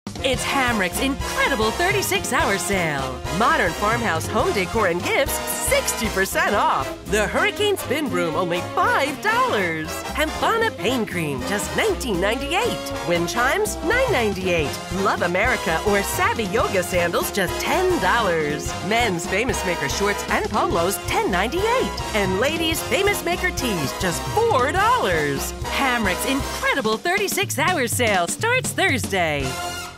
It's Hamrick's incredible 36-hour sale. Modern farmhouse home decor and gifts, 60% off. The Hurricane Spin Broom, only $5. Campana Pain Cream, just $19.98. Wind chimes, $9.98. Love America or Savvy Yoga sandals, just $10. Men's Famous Maker shorts and polos, $10.98. And ladies' Famous Maker tees, just $4. Hamrick's incredible 36-hour sale starts Thursday.